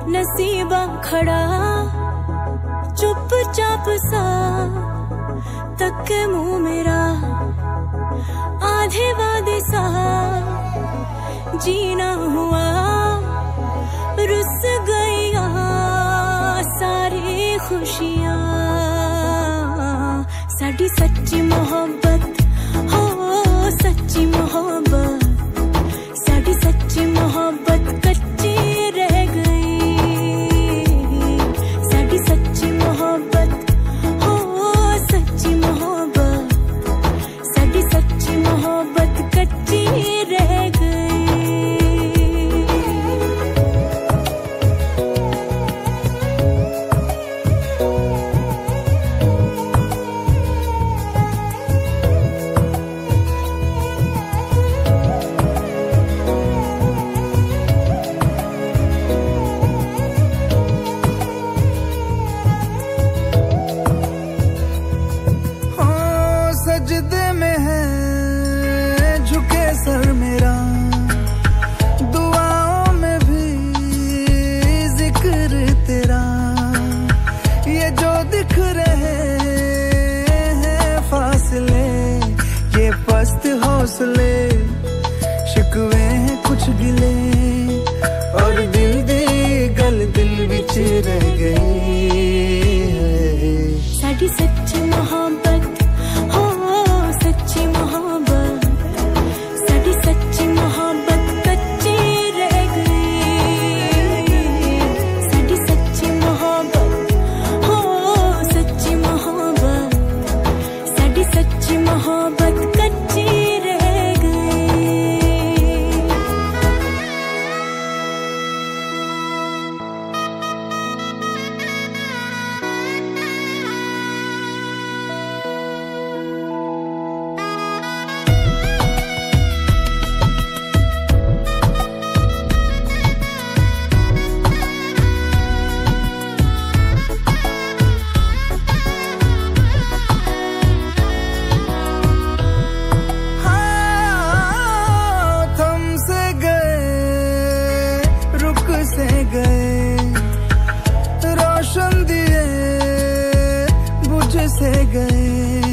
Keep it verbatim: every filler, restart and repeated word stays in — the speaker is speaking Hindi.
नसीबा खड़ा चुपचाप सा तक मुंह मेरा आधे वादे सा जीना हुआ रुस गईया सारी खुशियां साडी सच्ची मोहब्बत हो सच्ची मोहब्बत साडी सच्ची मोहब्बत कच्ची रह गई साडी सच्ची मोहब्बत हो सच्ची मोहब्बत साडी सच्ची मोहब्बत कच्ची रह गई। सजदे में है झुके सर मेरा दुआओं में भी जिक्र तेरा ये जो दिख रहे हैं फासले ये पस्त हौसले शिकवे हैं कुछ गिले और दिल दी गल दिल विच रह गई साडी सच्ची मोहब्बत सच्ची मोहब्बत साडी सच्ची मोहब्बत कच्ची रह गई साडी सच्ची मोहब्बत हो सच्ची मोहब्बत साडी सच्ची मोहब्बत कच्ची रह गई। से गए रोशन दिए बुझ से गए